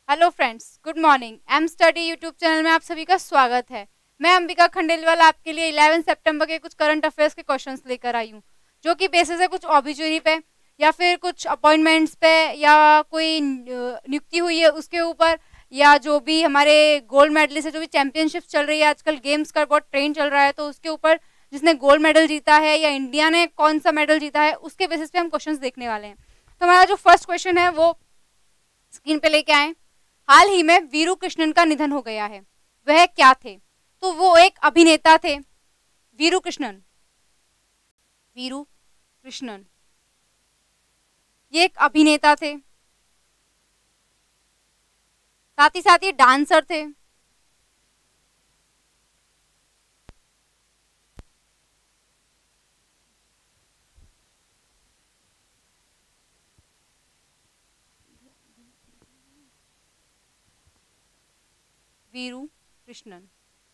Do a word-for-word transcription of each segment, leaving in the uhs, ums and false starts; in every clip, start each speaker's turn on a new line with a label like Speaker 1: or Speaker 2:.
Speaker 1: Hello friends, good morning. M study YouTube channel में आप सभी का स्वागत है। मैं अंबिका खंडेलवाल आपके लिए ग्यारह सितंबर के कुछ करंट अफेयर्स के क्वेश्चंस लेकर आई हूँ, जो कि बेसिस है कुछ ऑब्ituary पे या फिर कुछ अपॉइंटमेंट्स पे या कोई नियुक्ति हुई है उसके ऊपर, या जो भी हमारे गोल्ड मेडलिस्ट है, जो भी चैंपियनशिप चल रही है आजकल, गेम्स का बहुत ट्रेंड चल रहा है, तो उसके ऊपर जिसने गोल्ड मेडल जीता है या इंडिया ने कौन सा मेडल जीता है उसके बेसिस पे हम क्वेश्चंस देखने वाले हैं। तो हमारा जो फर्स्ट क्वेश्चन है वो स्क्रीन पे लेके आए। हाल ही में वीरू कृष्णन का निधन हो गया है, वह क्या थे? तो वो एक अभिनेता थे। वीरू कृष्णन वीरू कृष्णन ये एक अभिनेता थे, साथ ही साथ ये डांसर थे। वीरू कृष्णन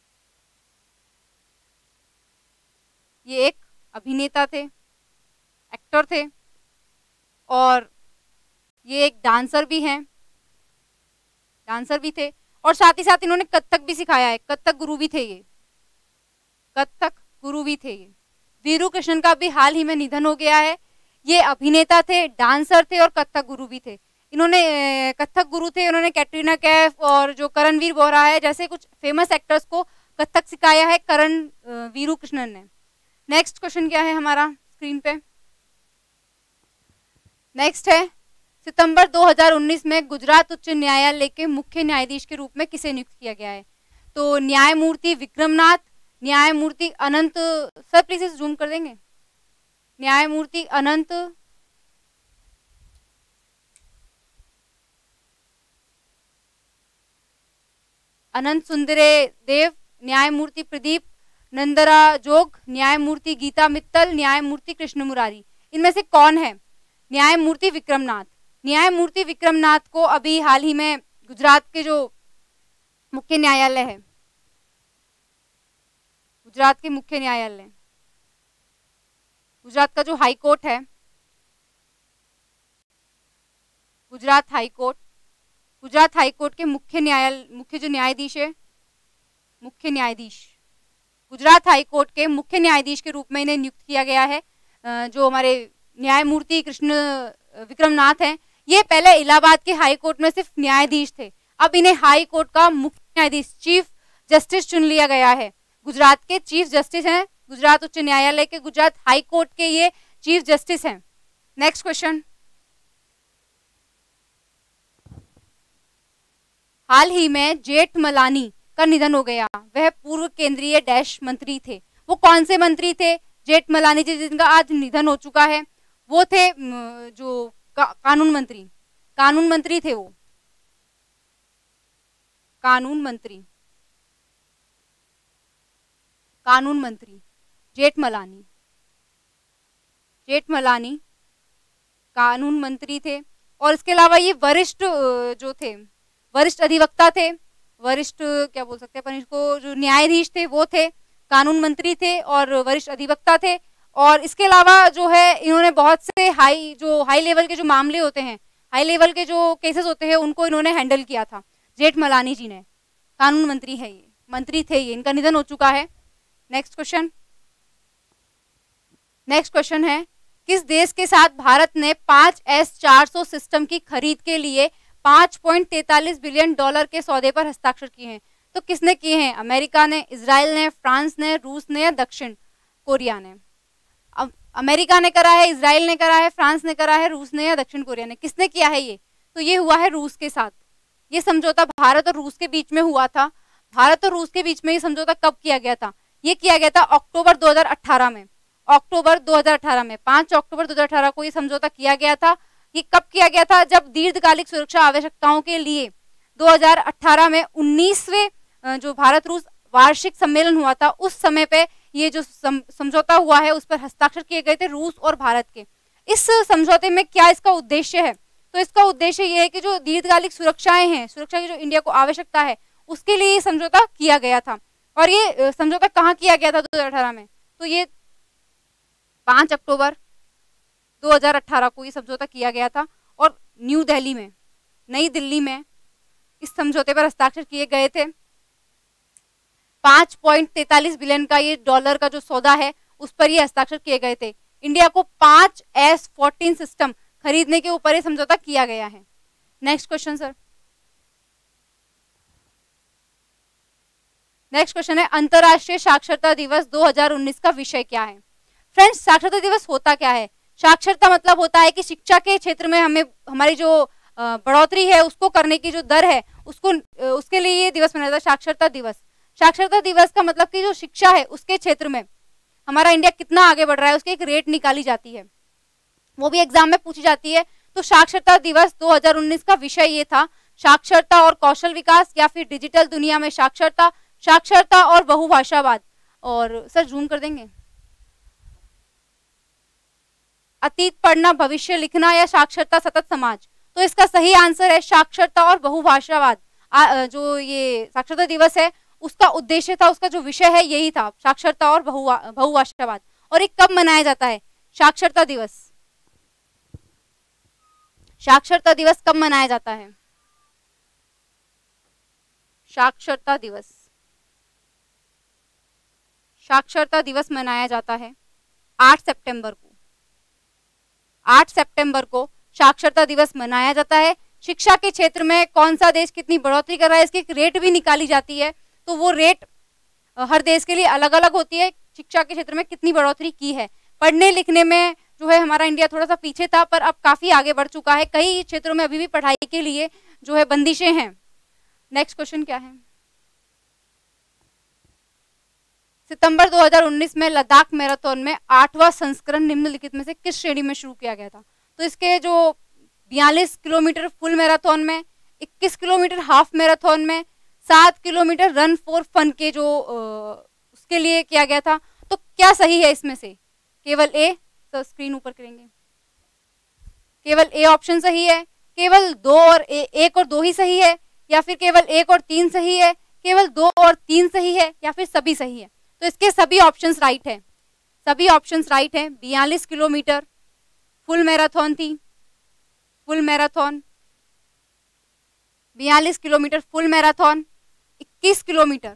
Speaker 1: ये एक अभिनेता थे, एक्टर थे, और ये एक डांसर भी हैं डांसर भी थे और साथ ही साथ इन्होंने कथक भी सिखाया है। कथक गुरु भी थे ये कथक गुरु भी थे ये वीरू कृष्णन का भी हाल ही में निधन हो गया है। ये अभिनेता थे, डांसर थे और कथक गुरु भी थे। इन्होंने कथक गुरु थे, उन्होंने कैटरीना कैफ और जो करणवीर बोहरा है जैसे कुछ फेमस एक्टर्स को कथक सिखाया है करण वीरू कृष्णन ने। नेक्स्ट क्वेश्चन क्या है हमारा स्क्रीन पे? नेक्स्ट है, सितंबर दो हज़ार उन्नीस में गुजरात उच्च न्यायालय के मुख्य न्यायाधीश के रूप में किसे नियुक्त किया गया है? तो न्यायमूर्ति विक्रमनाथ, न्यायमूर्ति अनंत, सर प्लीज इसे जूम कर देंगे, न्यायमूर्ति अनंत अनंत सुंदरे देव, न्यायमूर्ति प्रदीप नंदराजोग, न्यायमूर्ति गीता मित्तल, न्यायमूर्ति कृष्ण मुरारी। इनमें से कौन है? न्यायमूर्ति विक्रमनाथ। न्यायमूर्ति विक्रमनाथ को अभी हाल ही में गुजरात के जो मुख्य न्यायालय है, गुजरात के मुख्य न्यायालय, गुजरात का जो हाई कोर्ट है, Gujarat high court, Gujarat high court के मुख्य न्यायालय मुख्य जो न्यायाधीश है, मुख्य न्यायाधीश गुजरात हाई कोर्ट के मुख्य न्यायाधीश के रूप में इन्हें नियुक्त किया गया है। जो हमारे न्यायमूर्ति कृष्ण विक्रमनाथ हैं, ये पहले इलाहाबाद के हाई कोर्ट में सिर्फ न्यायाधीश थे, अब इन्हें हाई कोर्ट का मुख्य न्यायाधीश, चीफ जस्टिस चुन लिया गया है। गुजरात के चीफ जस्टिस हैं, गुजरात उच्च न्यायालय के, गुजरात हाई कोर्ट के ये चीफ जस्टिस हैं। नेक्स्ट क्वेश्चन, हाल ही में जेठमलानी का निधन हो गया, वह पूर्व केंद्रीय डैश मंत्री थे। वो कौन से मंत्री थे? जेठमलानी जी जिनका आज निधन हो चुका है, वो थे जो का, कानून मंत्री कानून मंत्री थे वो कानून मंत्री कानून मंत्री जेठमलानी जेठमलानी कानून मंत्री थे। और इसके अलावा ये वरिष्ठ जो थे, वरिष्ठ अधिवक्ता थे, वरिष्ठ क्या बोल सकते हैं अपन इसको, जो न्यायाधीश थे वो थे, कानून मंत्री थे और वरिष्ठ अधिवक्ता थे। और इसके अलावा जो है इन्होंने बहुत से हाई जो हाई लेवल के जो मामले होते हैं, हाई लेवल के जो केसेस होते हैं, उनको इन्होंने हैंडल किया था, जेठमलानी जी ने। कानून मंत्री है ये, मंत्री थे ये, इनका निधन हो चुका है। नेक्स्ट क्वेश्चन नेक्स्ट क्वेश्चन है, किस देश के साथ भारत ने पांच एस चार सौ सिस्टम की खरीद के लिए पांच पॉइंट तैतालीस बिलियन डॉलर के सौदे पर हस्ताक्षर किए हैं? तो किसने किए हैं? अमेरिका ने, इजराइल ने, फ्रांस ने, रूस ने या दक्षिण कोरिया ने? अब अमेरिका ने करा है, इजराइल ने करा है, फ्रांस ने करा है, रूस ने या दक्षिण कोरिया ने? किसने किया है ये? तो ये हुआ है रूस के साथ। ये समझौता भारत और रूस के बीच में हुआ था। भारत और रूस के बीच में ये समझौता कब किया गया था? ये किया गया था अक्टूबर दो हज़ार अठारह में अक्टूबर दो हज़ार अठारह में पांच अक्टूबर दो हज़ार अठारह को ये समझौता किया गया था। ये कब किया गया था? जब दीर्घकालिक सुरक्षा आवश्यकताओं के लिए दो हज़ार अठारह में उन्नीसवें जो भारत रूस वार्षिक सम्मेलन हुआ था, उस समय पे ये जो समझौता हुआ है उस पर हस्ताक्षर किए गए थे रूस और भारत के। इस समझौते में क्या इसका उद्देश्य है? तो इसका उद्देश्य ये है कि जो दीर्घकालिक सुरक्षाएं हैं, सुरक्षा की जो इंडिया को आवश्यकता है, उसके लिए ये समझौता किया गया था। और ये समझौता कहाँ किया गया था दो हज़ार अठारह में? तो ये पांच अक्टूबर दो हज़ार अठारह को ये समझौता किया गया था और न्यू दिल्ली में, नई दिल्ली में इस समझौते पर हस्ताक्षर किए गए थे। पांच पॉइंट तैतालीस बिलियन का ये डॉलर का जो सौदा है उस पर ये हस्ताक्षर किए गए थे। इंडिया को पांच एस फोर्टीन सिस्टम खरीदने के ऊपर ये समझौता किया गया है। Next question sir. Next question है अंतरराष्ट्रीय साक्षरता दिवस दो हज़ार उन्नीस का विषय क्या है? फ्रेंड्स, साक्षरता दिवस होता क्या है? साक्षरता मतलब होता है कि शिक्षा के क्षेत्र में हमें हमारी जो बढ़ोतरी है उसको करने की जो दर है उसको उसके लिए ये दिवस मनाया जाता है, साक्षरता दिवस। साक्षरता दिवस का मतलब कि जो शिक्षा है उसके क्षेत्र में हमारा इंडिया कितना आगे बढ़ रहा है उसकी एक रेट निकाली जाती है, वो भी एग्जाम में पूछी जाती है। तो साक्षरता दिवस दो हज़ार उन्नीस का विषय ये था, साक्षरता और कौशल विकास या फिर डिजिटल दुनिया में साक्षरता, साक्षरता और बहुभाषावाद। और सर जूम कर देंगे। अतीत पढ़ना, भविष्य लिखना या साक्षरता सतत समाज। तो इसका सही आंसर है साक्षरता और बहुभाषावाद। जो ये साक्षरता दिवस है उसका उद्देश्य था, उसका जो विषय है यही था, साक्षरता और बहुभाषावाद। और ये कब मनाया जाता है साक्षरता दिवस? साक्षरता दिवस कब मनाया जाता है? साक्षरता दिवस साक्षरता दिवस मनाया जाता है आठ सितंबर को। आठ सितंबर को साक्षरता दिवस मनाया जाता है। शिक्षा के क्षेत्र में कौन सा देश कितनी बढ़ोतरी कर रहा है इसकी एक रेट भी निकाली जाती है। तो वो रेट हर देश के लिए अलग अलग होती है, शिक्षा के क्षेत्र में कितनी बढ़ोतरी की है। पढ़ने लिखने में जो है हमारा इंडिया थोड़ा सा पीछे था, पर अब काफी आगे बढ़ चुका है। कई क्षेत्रों में अभी भी पढ़ाई के लिए जो है बंदिशें हैं। नेक्स्ट क्वेश्चन क्या है? सितंबर दो हज़ार उन्नीस में लद्दाख मैराथन में आठवां संस्करण निम्नलिखित में से किस श्रेणी में शुरू किया गया था? तो इसके जो बयालीस किलोमीटर फुल मैराथन में, इक्कीस किलोमीटर हाफ मैराथन में, सात किलोमीटर रन फॉर फन के जो आ, उसके लिए किया गया था। तो क्या सही है इसमें से? केवल ए। तो स्क्रीन ऊपर करेंगे। केवल ए ऑप्शन सही है, केवल दो और ए, एक और दो ही सही है, या फिर केवल एक और तीन सही है, केवल दो और तीन सही है, या फिर सभी सही है? तो इसके सभी ऑप्शंस राइट है, सभी ऑप्शंस राइट है। बयालीस किलोमीटर फुल मैराथन थी, फुल मैराथन बयालीस किलोमीटर फुल मैराथन, इक्कीस किलोमीटर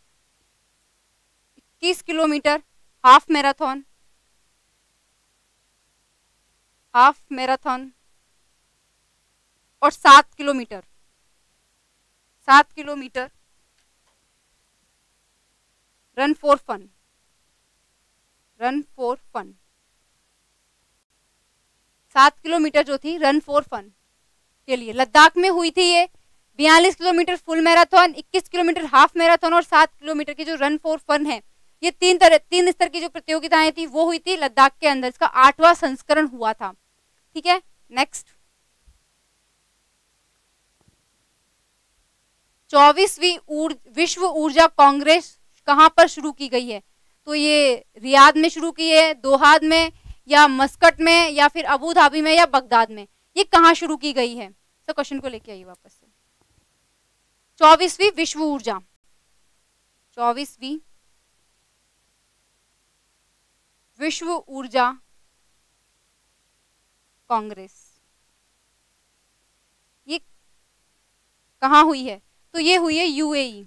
Speaker 1: इक्कीस kilometre half marathon, half marathon और सात किलोमीटर सात kilometre run for fun, run for fun. सात किलोमीटर जो थी रन फॉर फन के लिए लद्दाख में हुई थी ये। बयालीस किलोमीटर फुल मैराथन, इक्कीस किलोमीटर हाफ मैराथन और सात किलोमीटर की जो रन फॉर फन है, ये तीन तरह तीन स्तर की जो प्रतियोगिताएं थी वो हुई थी लद्दाख के अंदर। इसका आठवां संस्करण हुआ था। ठीक है, नेक्स्ट। चौबीसवीं विश्व ऊर्जा कांग्रेस कहां पर शुरू की गई है? तो ये रियाद में शुरू की है, दोहा में, या मस्कट में, या फिर अबू धाबी में, या बगदाद में? ये कहां शुरू की गई है? तो क्वेश्चन को लेके आइए वापस से। चौबीसवीं विश्व ऊर्जा चौबीसवीं विश्व ऊर्जा कांग्रेस ये कहां हुई है? तो ये हुई है यूएई।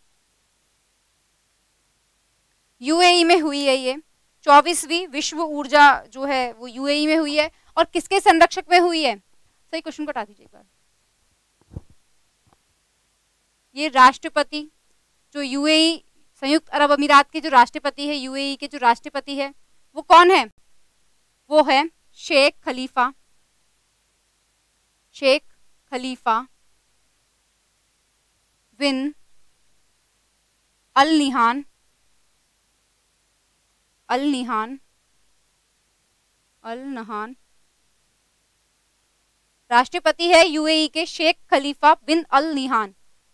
Speaker 1: यूएई में हुई है ये चौबीसवीं विश्व ऊर्जा जो है वो यूएई में हुई है। और किसके संरक्षक में हुई है? सही क्वेश्चन को हटा दीजिए एक बार। ये राष्ट्रपति जो यूएई संयुक्त अरब अमीरात के जो राष्ट्रपति है, यूएई के जो राष्ट्रपति है वो कौन है? वो है शेख खलीफा शेख खलीफा बिन अल निहान अल निहान अल नहान राष्ट्रपति है यूएई के शेख खलीफा बिन अल निहान।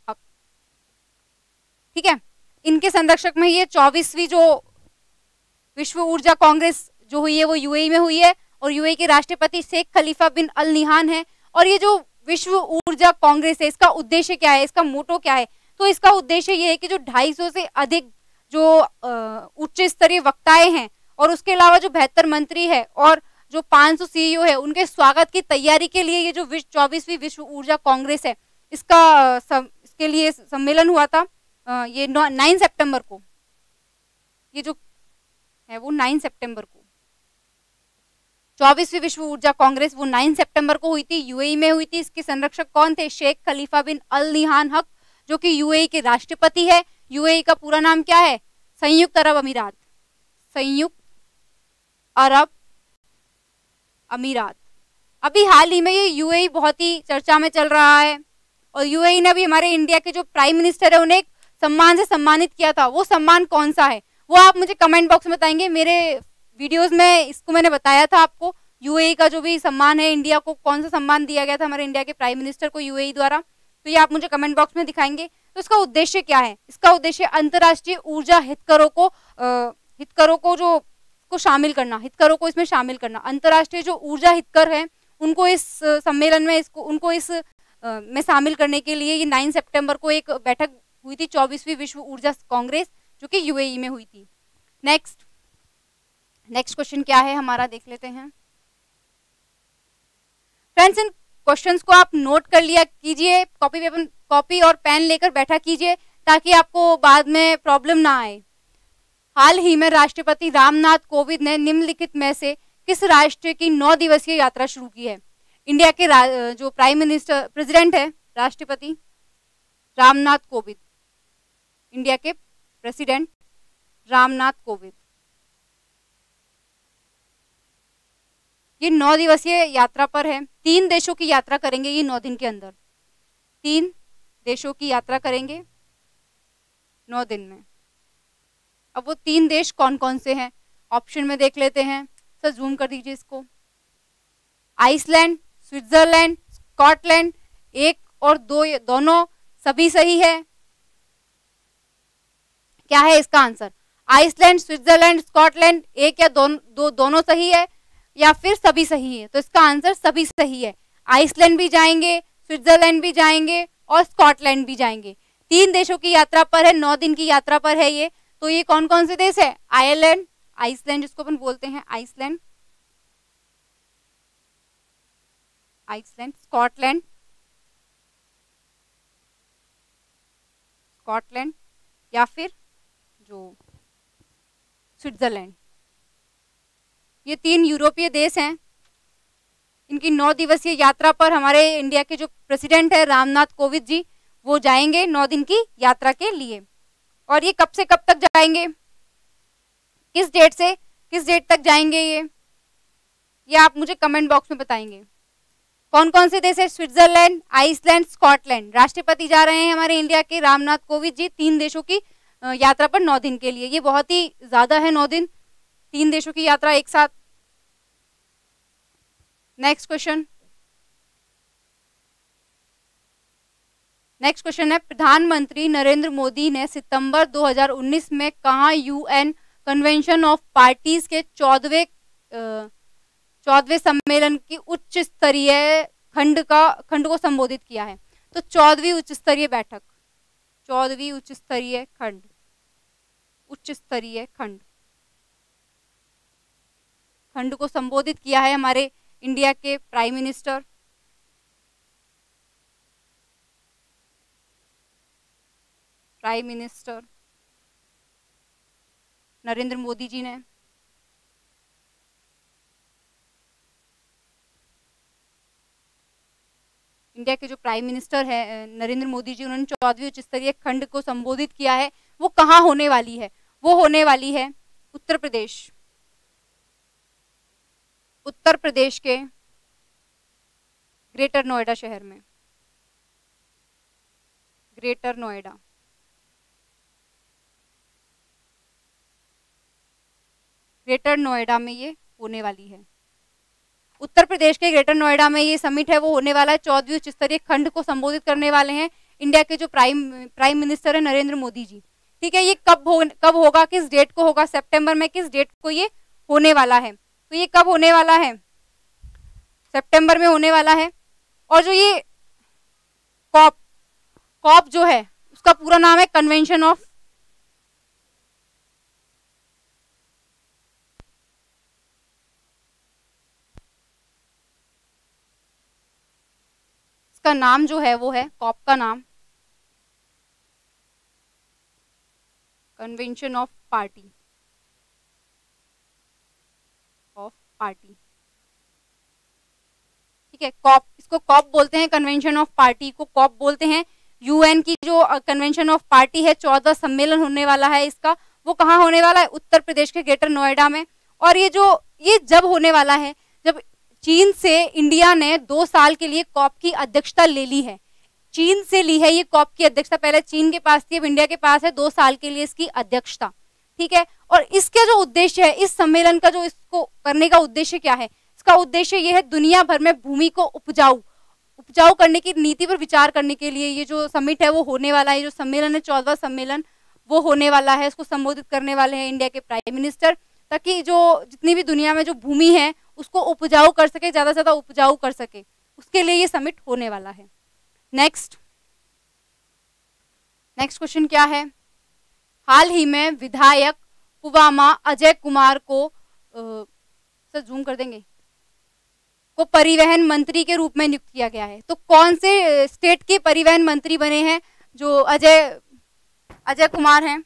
Speaker 1: ठीक है, इनके संरक्षक में ये चौबीसवीं जो विश्व ऊर्जा कांग्रेस जो हुई है वो यूएई में हुई है, और यूएई के राष्ट्रपति शेख खलीफा बिन अल निहान है। और ये जो विश्व ऊर्जा कांग्रेस है इसका उद्देश्य क्या है, इसका मोटो क्या है? तो इसका उद्देश्य ये है कि जो ढाई सौ से अधिक जो उच्च स्तरीय वक्ताएं हैं और उसके अलावा जो बेहतर मंत्री है और जो पाँच सौ सीईओ है उनके स्वागत की तैयारी के लिए ये जो चौबीसवीं विश्व ऊर्जा कांग्रेस है इसका सम, इसके लिए सम्मेलन हुआ था ये नाइन सितंबर को, ये जो है वो नाइन सितंबर को। चौबीसवीं विश्व ऊर्जा कांग्रेस वो नाइन सितंबर को हुई थी, यूएई में हुई थी। इसके संरक्षक कौन थे? शेख खलीफा बिन अल निहान हक, जो कि यूएई के राष्ट्रपति है। यूएई का पूरा नाम क्या है? संयुक्त अरब अमीरात, संयुक्त अरब अमीरात। अभी हाल ही में ये यूएई बहुत ही चर्चा में चल रहा है, और यूएई ने अभी हमारे इंडिया के जो प्राइम मिनिस्टर है उन्हें एक सम्मान से सम्मानित किया था। वो सम्मान कौन सा है वो आप मुझे कमेंट बॉक्स में बताएंगे। मेरे वीडियोस में इसको मैंने बताया था आपको, यूएई का जो भी सम्मान है, इंडिया को कौन सा सम्मान दिया गया था हमारे इंडिया के प्राइम मिनिस्टर को यूएई द्वारा, तो ये आप मुझे कमेंट बॉक्स में दिखाएंगे। तो इसका उद्देश्य क्या है? इसका उद्देश्य अंतर्राष्ट्रीय ऊर्जा हितकरों को हितकरों को जो को शामिल करना, हितकरों को इसमें शामिल करना। अंतर्राष्ट्रीय जो ऊर्जा हितकर है उनको इस सम्मेलन में इसको उनको इस आ, में शामिल करने के लिए ये नाइन सितंबर को एक बैठक हुई थी, चौबीसवीं विश्व ऊर्जा कांग्रेस, जो कि यूएई में हुई थी। नेक्स्ट नेक्स्ट क्वेश्चन क्या है हमारा, देख लेते हैं। फ्रेंड्स, इन क्वेश्चंस को आप नोट कर लिया कीजिए, कॉपी पेपर कॉपी और पेन लेकर बैठा कीजिए, ताकि आपको बाद में प्रॉब्लम ना आए। हाल ही में राष्ट्रपति रामनाथ कोविंद ने निम्नलिखित में से किस राष्ट्र की नौ दिवसीय यात्रा शुरू की है? इंडिया के जो प्राइम मिनिस्टर प्रेसिडेंट है, राष्ट्रपति रामनाथ कोविंद, इंडिया के प्रेसिडेंट रामनाथ कोविंद, ये नौ दिवसीय यात्रा पर है। तीन देशों की यात्रा करेंगे ये नौ दिन के अंदर, तीन देशों की यात्रा करेंगे नौ दिन में। अब वो तीन देश कौन कौन से हैं ऑप्शन में देख लेते हैं। सर जूम कर दीजिए इसको। आइसलैंड, स्विट्जरलैंड, स्कॉटलैंड, एक और दो दोनों सभी सही है। क्या है इसका आंसर? आइसलैंड, स्विट्जरलैंड, स्कॉटलैंड, एक या दो, दो दोनों सही है या फिर सभी सही है? तो इसका आंसर सभी सही है। आइसलैंड भी जाएंगे, स्विट्जरलैंड भी जाएंगे और स्कॉटलैंड भी जाएंगे। तीन देशों की यात्रा पर है, नौ दिन की यात्रा पर है ये। तो ये कौन कौन से देश है? आयरलैंड, आइसलैंड जिसको अपन बोलते हैं आइसलैंड, आइसलैंड, स्कॉटलैंड, स्कॉटलैंड या फिर जो स्विट्जरलैंड। ये तीन यूरोपीय देश हैं। इनकी नौ दिवसीय यात्रा पर हमारे इंडिया के जो प्रेसिडेंट है रामनाथ कोविंद जी, वो जाएंगे नौ दिन की यात्रा के लिए। और ये कब से कब तक जाएंगे, किस डेट से किस डेट तक जाएंगे ये ये आप मुझे कमेंट बॉक्स में बताएंगे। कौन कौन से देश है? Switzerland, Iceland, Scotland. राष्ट्रपति जा रहे हैं हमारे इंडिया के रामनाथ कोविंद जी तीन देशों की यात्रा पर नौ दिन के लिए। ये बहुत ही ज्यादा है, नौ दिन तीन देशों की यात्रा एक साथ। नेक्स्ट क्वेश्चन नेक्स्ट क्वेश्चन है, प्रधानमंत्री नरेंद्र मोदी ने सितंबर दो हज़ार उन्नीस में कहां यूएन कन्वेंशन ऑफ पार्टीज के चौदहवें चौदहवें सम्मेलन की उच्च स्तरीय खंड का खंड को संबोधित किया है? तो चौदहवीं उच्च स्तरीय बैठक, चौदहवीं उच्च स्तरीय खंड उच्च स्तरीय खंड खंड को संबोधित किया है हमारे इंडिया के prime minister prime minister Narendra Modi ji ने। इंडिया के जो प्राइम मिनिस्टर है नरेंद्र मोदी जी, उन्होंने चौदहवीं उच्च स्तरीय खंड को संबोधित किया है। वो कहाँ होने वाली है? वो होने वाली है उत्तर प्रदेश, उत्तर प्रदेश के ग्रेटर नोएडा शहर में, ग्रेटर नोएडा। ग्रेटर नोएडा में ये होने वाली है। उत्तर प्रदेश के ग्रेटर नोएडा में ये समिट है वो होने वाला है। चौदहवीं उच्च स्तरीय खंड को संबोधित करने वाले हैं इंडिया के जो प्राइम प्राइम मिनिस्टर है नरेंद्र मोदी जी। ठीक है, ये कब हो कब होगा, किस डेट को होगा? सितंबर में किस डेट को ये होने वाला है? तो ये कब होने वाला है? सितंबर में होने वाला है। और जो ये कॉप कॉप जो है उसका पूरा नाम है कन्वेंशन ऑफ इसका नाम जो है वो है, कॉप का नाम convention of party of party ठीक है। कॉप, इसको कॉप बोलते हैं, कन्वेंशन ऑफ पार्टी को कॉप बोलते हैं। यूएन की जो कन्वेंशन ऑफ पार्टी है, चौदह सम्मेलन होने वाला है इसका, वो कहाँ होने वाला है? उत्तर प्रदेश के ग्रेटर नोएडा में। और ये जो ये जब होने वाला है, जब चीन से इंडिया ने दो साल के लिए कॉप की अध्यक्षता ले ली है, चीन से ली है ये कॉप की अध्यक्षता, पहले चीन के पास थी, अब इंडिया के पास है, दो साल के लिए इसकी अध्यक्षता, ठीक है। और इसका जो उद्देश्य है, इस सम्मेलन का जो इसको करने का उद्देश्य क्या है? इसका उद्देश्य ये है दुनिया भर में भूमि को उपजाऊ उपजाऊ करने की नीति पर विचार करने के लिए ये जो समिट है वो होने वाला है, जो सम्मेलन है चौदहवां सम्मेलन वो होने वाला है। इसको संबोधित करने वाले हैं इंडिया के प्राइम मिनिस्टर, ताकि जो जितनी भी दुनिया में जो भूमि है उसको उपजाऊ कर सके, ज्यादा से ज्यादा उपजाऊ कर सके, उसके लिए ये समिट होने वाला है। नेक्स्ट नेक्स्ट क्वेश्चन क्या है? हाल ही में विधायक पुवामा अजय कुमार को सर जूम कर देंगे को परिवहन मंत्री के रूप में नियुक्त किया गया है। तो कौन से स्टेट के परिवहन मंत्री बने हैं जो अजय अजय कुमार हैं?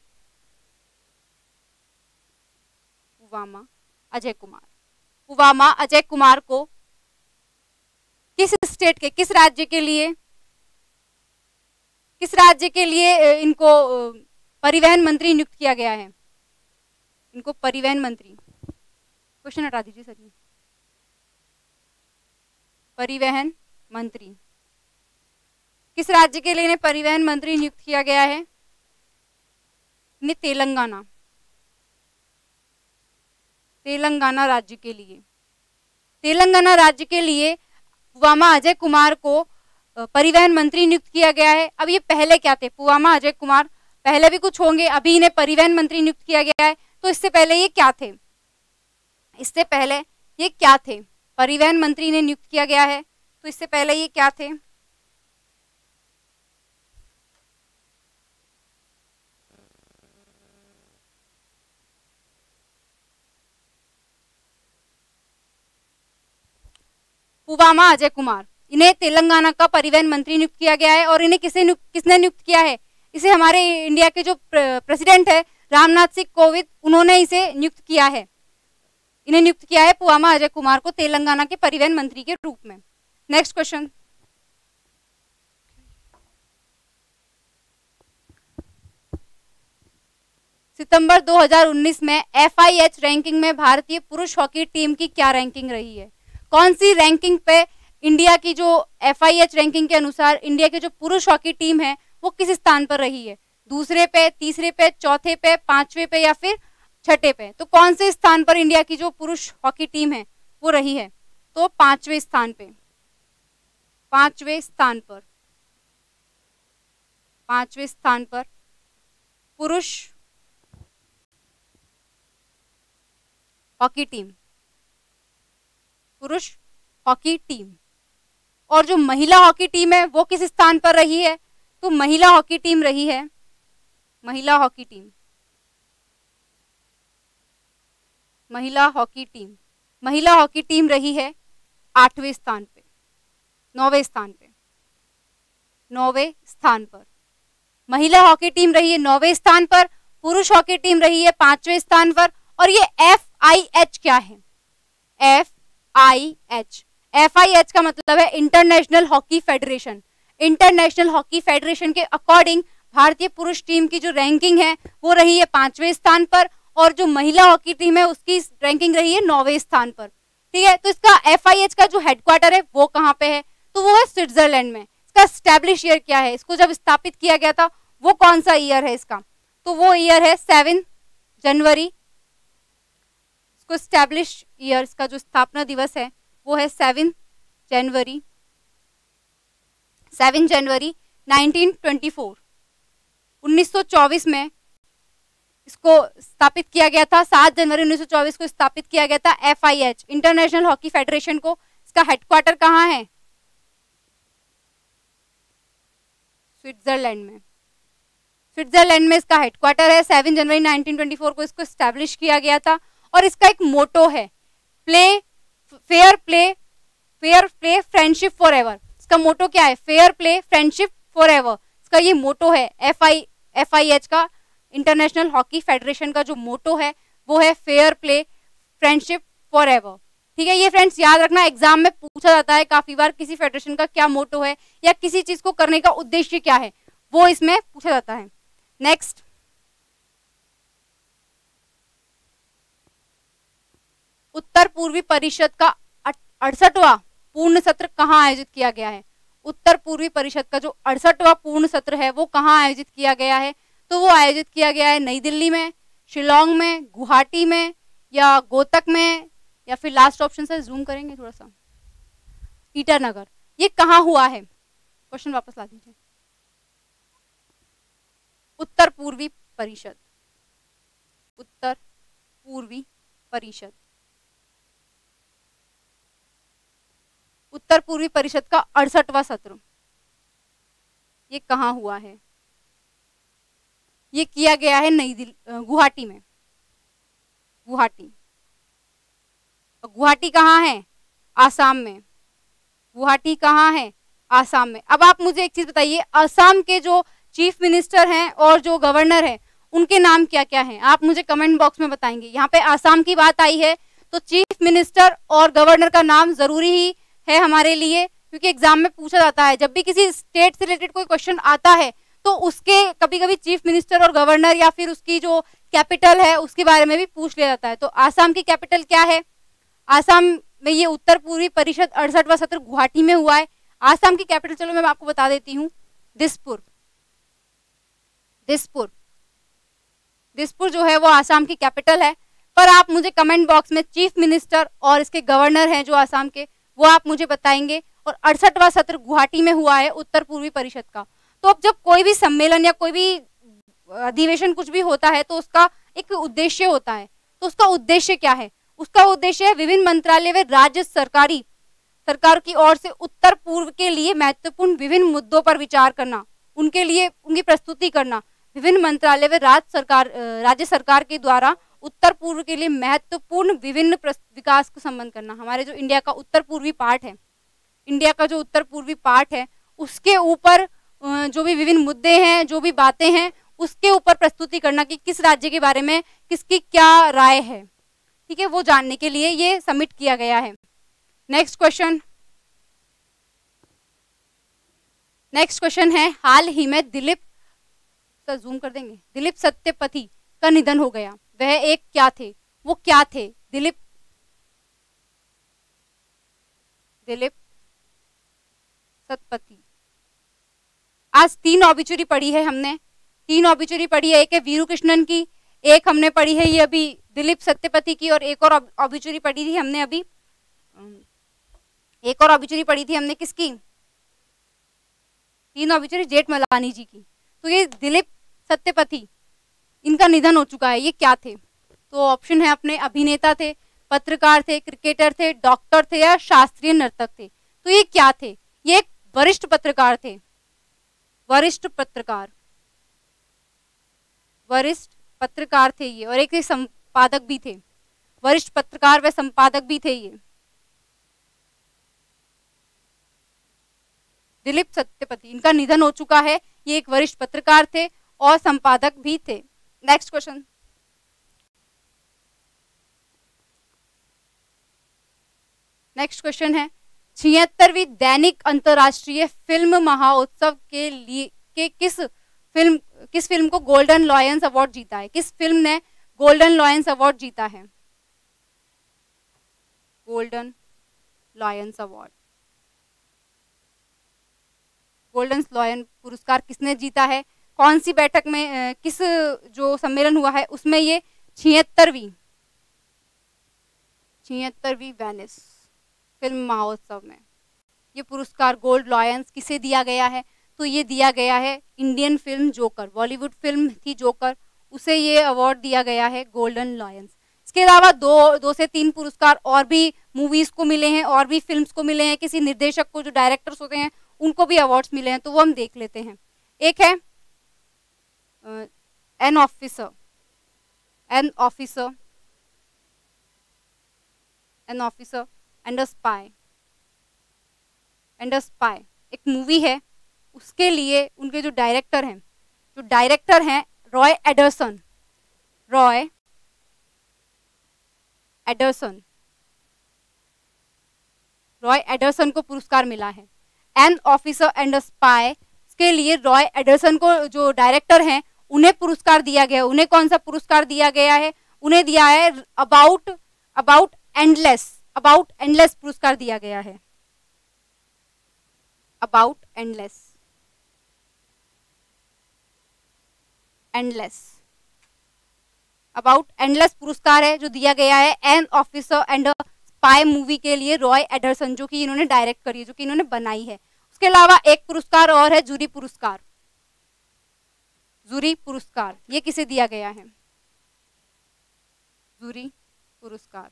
Speaker 1: पुवामा अजय कुमार पुवामा अजय कुमार को किस स्टेट के, किस राज्य के लिए किस राज्य के लिए इनको परिवहन मंत्री नियुक्त किया गया है? इनको परिवहन मंत्री, क्वेश्चन हटा दीजिए सर, ये परिवहन मंत्री किस राज्य के लिए इन्हें परिवहन मंत्री नियुक्त किया गया है? इन्हें तेलंगाना तेलंगाना राज्य के लिए तेलंगाना राज्य के लिए पुवामा अजय कुमार को परिवहन मंत्री नियुक्त किया गया है। अब ये पहले क्या थे? पुवामा अजय कुमार पहले भी कुछ होंगे, अभी इन्हें परिवहन मंत्री नियुक्त किया गया है। तो इससे पहले ये क्या थे? इससे पहले ये क्या थे? परिवहन मंत्री ने नियुक्त किया गया है, तो इससे पहले ये क्या थे? पुवामा अजय कुमार, इन्हें तेलंगाना का परिवहन मंत्री नियुक्त किया गया है। और इन्हें किसे नियुक्त किसने नियुक्त किया है? इसे हमारे इंडिया के जो प्रेसिडेंट है रामनाथ सिंह कोविंद, उन्होंने इसे नियुक्त किया है। इन्हें नियुक्त किया है पुवामा अजय कुमार को तेलंगाना के परिवहन मंत्री के रूप में। नेक्स्ट क्वेश्चन, सितंबर दो हज़ार उन्नीस में एफ आई एच रैंकिंग में भारतीय पुरुष हॉकी टीम की क्या रैंकिंग रही है? कौन सी रैंकिंग पे इंडिया की जो एफ आई एच रैंकिंग के अनुसार इंडिया की जो पुरुष हॉकी टीम है वो किस स्थान पर रही है? दूसरे पे, तीसरे पे, चौथे पे, पांचवे पे या फिर छठे पे? तो कौन से स्थान पर इंडिया की जो पुरुष हॉकी टीम है वो रही है? तो पांचवे स्थान पे पांचवे स्थान पर पांचवे स्थान पर पुरुष हॉकी टीम पुरुष हॉकी टीम। और जो महिला हॉकी टीम है वो किस स्थान पर रही है? तो महिला हॉकी टीम रही है महिला हॉकी टीम महिला हॉकी टीम महिला हॉकी टीम रही है आठवें स्थान पे नौवें स्थान पे नौवें स्थान पर महिला हॉकी टीम रही है नौवें स्थान पर, पुरुष हॉकी टीम रही है पांचवें स्थान पर। और ये एफ आई एच क्या है? F I H F I H का मतलब है international hockey federation. International hockey federation के अकॉर्डिंग भारतीय पुरुष टीम की जो रैंकिंग है वो रही है पांचवें स्थान पर, और जो महिला हॉकी टीम है उसकी रैंकिंग रही है नौवें स्थान पर। ठीक है, तो इसका एफ आई एच का जो हेडक्वार्टर है वो कहाँ पे है? तो वो है स्विट्जरलैंड में। इसका स्टैब्लिश ईयर क्या है? इसको जब स्थापित किया गया था वो कौन सा ईयर है इसका? तो वो ईयर है सेवन जनवरी। इसको स्टैब्लिश ईयर, इसका जो स्थापना दिवस है वो है seven January seven January nineteen twenty four उन्नीस सौ चौबीस में इसको स्थापित किया गया था। सात जनवरी उन्नीस सौ चौबीस को स्थापित किया गया था F I H international hockey federation को। इसका हेडक्वार्टर कहाँ है? स्विट्जरलैंड में स्विट्जरलैंड में इसका हेडक्वार्टर है। Seven January nineteen twenty four को इसको स्टैब्लिश किया गया था। और इसका एक मोटो है, play fair play fair play friendship for ever. इसका मोटो क्या है? Fair play friendship for ever, इसका ये मोटो है। F I F I H का, इंटरनेशनल हॉकी फेडरेशन का जो मोटो है वो है fair play friendship for ever. ठीक है, ये फ्रेंड्स याद रखना, एग्जाम में पूछा जाता है काफी बार किसी फेडरेशन का क्या मोटो है या किसी चीज को करने का उद्देश्य क्या है, वो इसमें पूछा जाता है। नेक्स्ट, उत्तर पूर्वी परिषद का अड़सठवां पूर्ण सत्र कहाँ आयोजित किया गया है? उत्तर पूर्वी परिषद का जो अड़सठवां पूर्ण सत्र है वो कहाँ आयोजित किया गया है? तो वो आयोजित किया गया है नई दिल्ली में, शिलोंग में, गुवाहाटी में या गोतक में, या फिर लास्ट ऑप्शन से जूम करेंगे थोड़ा सा, ईटानगर। ये कहाँ हुआ है? क्वेश्चन वापस ला दीजिए। उत्तर पूर्वी परिषद, उत्तर पूर्वी परिषद, उत्तर पूर्वी परिषद का अड़सठवां सत्र ये कहाँ हुआ है? ये किया गया है नई दिल्ली, गुवाहाटी में, गुवाहाटी। गुवाहाटी कहाँ है? आसाम में। गुवाहाटी कहाँ है? आसाम में। अब आप मुझे एक चीज बताइए, असम के जो चीफ मिनिस्टर हैं और जो गवर्नर हैं उनके नाम क्या क्या हैं? आप मुझे कमेंट बॉक्स में बताएंगे। यहाँ पे आसाम की बात आई है तो चीफ मिनिस्टर और गवर्नर का नाम जरूरी ही है हमारे लिए, क्योंकि एग्जाम में पूछा जाता है। जब भी किसी स्टेट से रिलेटेड कोई क्वेश्चन आता है तो उसके कभी कभी चीफ मिनिस्टर और गवर्नर या फिर उसकी जो कैपिटल है उसके बारे में भी पूछ लिया जाता है। तो आसाम की कैपिटल क्या है? आसाम में ये उत्तर पूर्वी परिषद अड़सठवां सत्र गुवाहाटी में हुआ है। आसाम की कैपिटल चलो मैं आपको बता देती हूँ, दिसपुर। दिसपुर दिसपुर जो है वो आसाम की कैपिटल है। पर आप मुझे कमेंट बॉक्स में चीफ मिनिस्टर और इसके गवर्नर हैं जो आसाम के, वो आप मुझे बताएंगे। और अड़सठवां सत्र गुवाहाटी में हुआ है उत्तर पूर्वी परिषद का। तो अब जब कोई भी सम्मेलन या कोई भी अधिवेशन कुछ भी होता है तो उसका एक उद्देश्य होता है। तो उसका उद्देश्य क्या है? उसका उद्देश्य है विभिन्न मंत्रालय व राज्य सरकारी सरकार की ओर से उत्तर पूर्व के लिए महत्वपूर्ण विभिन्न मुद्दों पर विचार करना, उनके लिए उनकी प्रस्तुति करना। विभिन्न मंत्रालय व राज्य सरकार राज्य सरकार के द्वारा उत्तर पूर्व के लिए महत्वपूर्ण विभिन्न विकास का संबंध करना। हमारे जो इंडिया का उत्तर पूर्वी पार्ट है, इंडिया का जो उत्तर पूर्वी पार्ट है उसके ऊपर जो भी विभिन्न मुद्दे हैं, जो भी बातें हैं, उसके ऊपर प्रस्तुति करना कि किस राज्य के बारे में किसकी क्या राय है। ठीक है, वो जानने के लिए ये सबमिट किया गया है। नेक्स्ट क्वेश्चन नेक्स्ट क्वेश्चन है, हाल ही में दिलीप, सर जूम कर देंगे, दिलीप सत्यापति का निधन हो गया। वह एक क्या थे? वो क्या थे? दिलीप दिलीप सत्यापति। आज तीन ऑबिचुरी पढ़ी है हमने, तीन ऑबिचुरी पढ़ी है। एक है वीरू कृष्णन की, एक हमने पढ़ी है ये अभी दिलीप सत्यापति की, और एक और ऑबिचुरी पढ़ी थी हमने अभी, एक और ऑबिचुरी पढ़ी थी हमने किसकी? तीन ऑबिचुरी जेठमलानी जी की। तो ये दिलीप सत्यापति, इनका निधन हो चुका है। ये क्या थे? तो ऑप्शन है अपने, अभिनेता थे, पत्रकार थे, क्रिकेटर थे, डॉक्टर थे या शास्त्रीय नर्तक थे। तो ये क्या थे? ये एक वरिष्ठ पत्रकार थे, वरिष्ठ पत्रकार वरिष्ठ पत्रकार थे ये, और एक संपादक भी थे, वरिष्ठ पत्रकार व संपादक भी थे ये दिलीप सत्यापति। इनका निधन हो चुका है। ये एक वरिष्ठ पत्रकार थे और संपादक भी थे। नेक्स्ट क्वेश्चन, नेक्स्ट क्वेश्चन है, छिहत्तरवीं दैनिक अंतर्राष्ट्रीय फिल्म महोत्सव के लिए के किस फिल्म किस फिल्म को गोल्डन लॉयंस अवार्ड जीता है? किस फिल्म ने गोल्डन लॉयंस अवार्ड जीता है? Golden lions award, golden lion पुरस्कार किसने जीता है? कौन सी बैठक में, किस जो सम्मेलन हुआ है उसमें ये छिहत्तरवीं छिहत्तरवीं वेनिस फिल्म महोत्सव में ये पुरस्कार गोल्ड लॉयंस किसे दिया गया है? तो ये दिया गया है Indian film Joker, Bollywood film थी जोकर, उसे ये अवार्ड दिया गया है गोल्डन लॉयंस। इसके अलावा दो दो से तीन पुरस्कार और भी मूवीज को मिले हैं, और भी फिल्म्स को मिले हैं, किसी निर्देशक को, जो डायरेक्टर्स होते हैं उनको भी अवार्ड्स मिले हैं। तो वो हम देख लेते हैं। एक है an officer an officer an officer and a spy and a spy एक मूवी है, उसके लिए उनके जो डायरेक्टर हैं जो डायरेक्टर हैं Roy Andersson, Roy Andersson Roy Andersson को पुरस्कार मिला है। An officer and a spy के लिए रॉय एडरसन को जो डायरेक्टर हैं उन्हें पुरस्कार दिया गया है। उन्हें कौन सा पुरस्कार दिया गया है? उन्हें दिया है about about endless about endless पुरस्कार दिया गया है। About endless endless about endless पुरस्कार है जो दिया गया है an officer and a spy movie के लिए रॉय एडरसन, जो कि इन्होंने डायरेक्ट करी है, जो कि इन्होंने बनाई है। उसके अलावा एक पुरस्कार और है, जूरी पुरस्कार। जूरी पुरस्कार ये किसे दिया गया है? जूरी पुरस्कार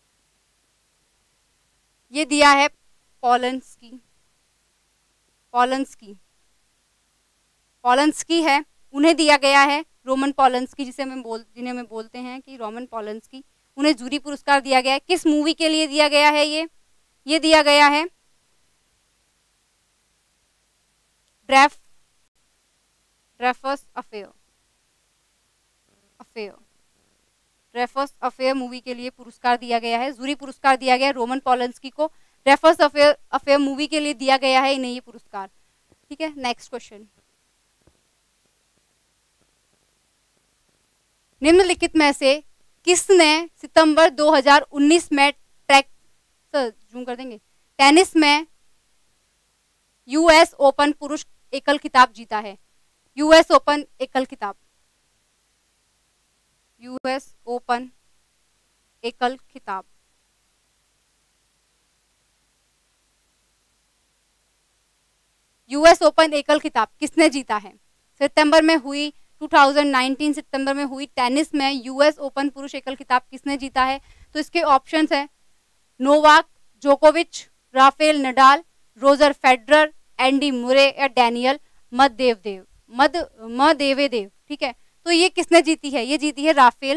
Speaker 1: ये दिया है पोलंस्की पोलंस्की पोलंस्की है, उन्हें दिया गया है। रोमन पोलंस्की जिसे मैं बोल जिन्हें मैं बोलते हैं कि रोमन पोलंस्की, उन्हें जूरी पुरस्कार दिया गया है। किस मूवी के लिए दिया गया है? ये ये दिया गया है ड्रेफ Dreyfus affair affair Dreyfus affair movie के लिए पुरस्कार दिया गया है। जूरी पुरस्कार दिया गया है रोमन पोलंस्की को, ड्रेफस अफेयर अफेयर मूवी के लिए दिया गया है इन्हें ये पुरस्कार। ठीक है, नेक्स्ट क्वेश्चन। निम्नलिखित में से किसने सितंबर दो हज़ार उन्नीस में ट्रैक सर जूम कर देंगे टेनिस में यूएस ओपन पुरुष एकल खिताब जीता है? यूएस ओपन एकल खिताब यूएस ओपन एकल खिताब यूएस ओपन एकल खिताब किसने जीता है? सितंबर में हुई दो हज़ार उन्नीस सितंबर में हुई टेनिस में यूएस ओपन पुरुष एकल खिताब किसने जीता है? तो इसके ऑप्शंस हैं नोवाक जोकोविच, Rafael Nadal, Roger Federer, Andy Murray या डैनियल मदवेदेव मद मदवेदेव। ठीक है, तो ये किसने जीती है? ये जीती है राफेल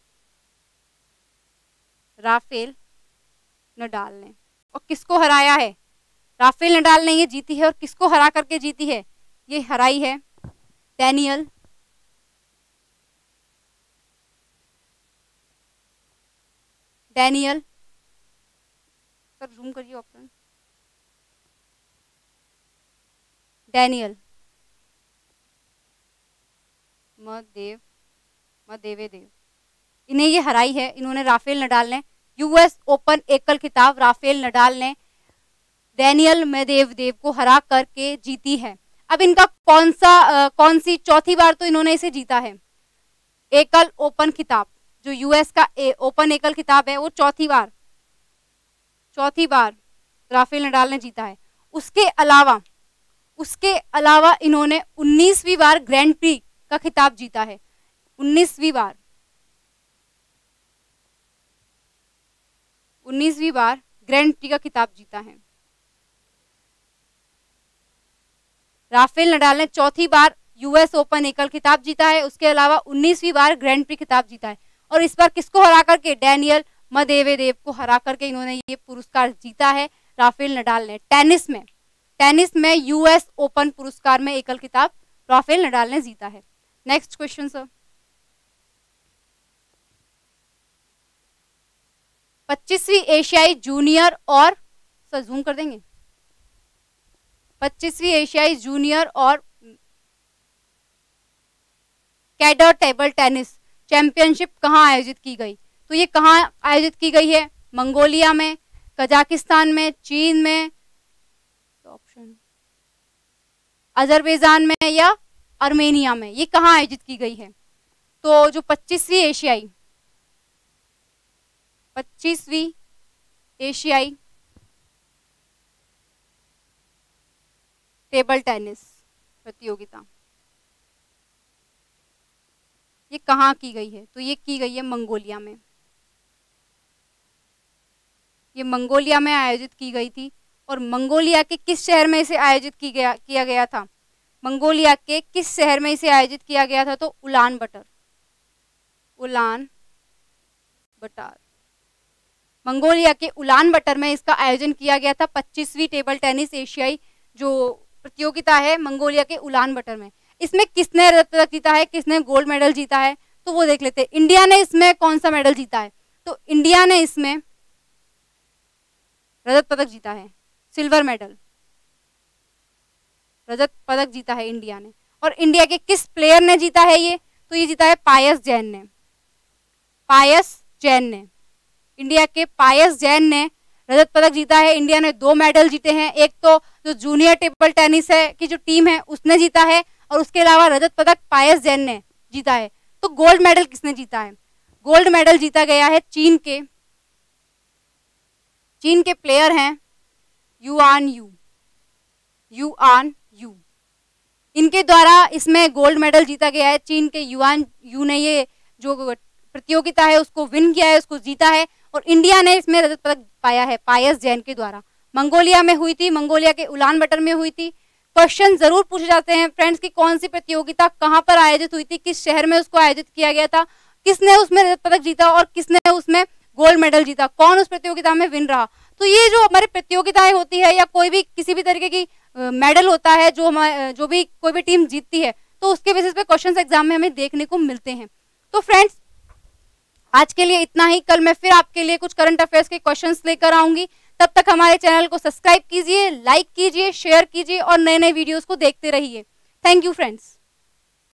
Speaker 1: राफेल नडाल ने। और किसको हराया है? राफेल नडाल ने ये जीती है। और किसको हरा करके जीती है? ये हराई है डैनियल डैनियल सर जूम करिए ऑप्शन डैनियल मदेव मदेवेदेव इन्हें ये हराई है। इन्होंने राफेल नडाल ने यूएस ओपन एकल खिताब राफेल नडाल ने डैनियल मेदवेदेव को हरा करके जीती है। अब इनका कौन सा आ, कौन सी चौथी बार तो इन्होंने इसे जीता है? एकल ओपन खिताब जो यूएस का ए, ओपन एकल खिताब है वो चौथी बार चौथी बार राफेल नडाल ने जीता है। उसके अलावा उसके अलावा इन्होंने उन्नीसवीं बार ग्रैंड प्री का खिताब जीता है। उन्नीसवीं बार उन्नीसवीं बार ग्रैंड प्री का खिताब जीता है। राफेल नडाल ने चौथी बार यूएस ओपन एकल खिताब जीता है। उसके अलावा उन्नीसवीं बार ग्रैंड प्री खिताब जीता है। और इस बार किसको हरा करके? डैनियल मदवेदेव को हरा करके इन्होंने ये पुरस्कार जीता है राफेल नडाल ने। टेनिस में टेनिस में यूएस ओपन पुरस्कार में एकल खिताब राफेल नडाल ने जीता है। Next question sir. पच्चीसवीं एशियाई जूनियर और सर जूम कर देंगे पच्चीसवीं एशियाई जूनियर और कैडर टेबल टेनिस चैंपियनशिप कहाँ आयोजित की गई? तो ये कहाँ आयोजित की गई है? मंगोलिया में, कजाकिस्तान में, चीन में, ऑप्शन अजरबैजान में या आर्मेनिया में। ये कहाँ आयोजित की गई है? तो जो पच्चीसवीं एशियाई पच्चीसवीं एशियाई टेबल टेनिस प्रतियोगिता ये कहाँ की गई है? तो ये की गई है मंगोलिया में। ये मंगोलिया में आयोजित की गई थी। और मंगोलिया के किस शहर में इसे आयोजित की गया किया गया था? मंगोलिया के किस शहर में इसे आयोजित किया गया था? तो Ulaanbaatar Ulaanbaatar Mongolia के उलान बटर में इसका आयोजन किया गया था। पच्चीसवीं टेबल टेनिस एशियाई जो प्रतियोगिता है मंगोलिया के उलान बटर में, इसमें किसने रजत पदक जीता है, किसने गोल्ड मेडल जीता है, तो वो देख लेते हैं। इंडिया ने इसमें कौन सा मेडल जीता है, तो इंडिया ने इसमें रजत पदक जीता है, सिल्वर मेडल, रजत पदक जीता है इंडिया ने। और इंडिया के किस प्लेयर ने जीता है ये, तो ये जीता है पायस जैन ने, पायस जैन ने, इंडिया के पायस जैन ने रजत पदक जीता है। इंडिया ने दो मेडल जीते हैं, एक तो जो जूनियर टेबल टेनिस है की जो टीम है उसने जीता है, और उसके अलावा रजत पदक पायस जैन ने जीता है। तो गोल्ड मेडल किसने जीता है, गोल्ड मेडल जीता गया है चीन के, चीन के प्लेयर हैं युआन यू, युआन यू, इनके द्वारा इसमें गोल्ड मेडल जीता गया है। चीन के युआन यू ने ये जो प्रतियोगिता है उसको विन किया है, उसको जीता है, और इंडिया ने इसमें रजत पदक पाया है पायस जैन के द्वारा। मंगोलिया में हुई थी, मंगोलिया के उलान बटर में हुई थी। क्वेश्चन जरूर पूछे जाते हैं फ्रेंड्स कि कौन सी प्रतियोगिता कहां पर आयोजित हुई थी, किस शहर में उसको आयोजित किया गया था, किसने उसमें रजत पदक जीता और किसने उसमें गोल्ड मेडल जीता, कौन उस प्रतियोगिता में विन रहा। तो ये जो हमारी प्रतियोगिताएं होती है या कोई भी किसी भी तरीके की मेडल होता है जो हमारे जो भी कोई भी टीम जीतती है, तो उसके बेसिस पे क्वेश्चंस एग्जाम में हमें देखने को मिलते हैं। तो फ्रेंड्स आज के लिए इतना ही, कल मैं फिर आपके लिए कुछ करंट अफेयर्स के क्वेश्चंस लेकर आऊंगी। तब तक हमारे चैनल को सब्सक्राइब कीजिए, लाइक कीजिए, शेयर कीजिए और नए नए वीडियोस को देखते रहिए। Thank you friends.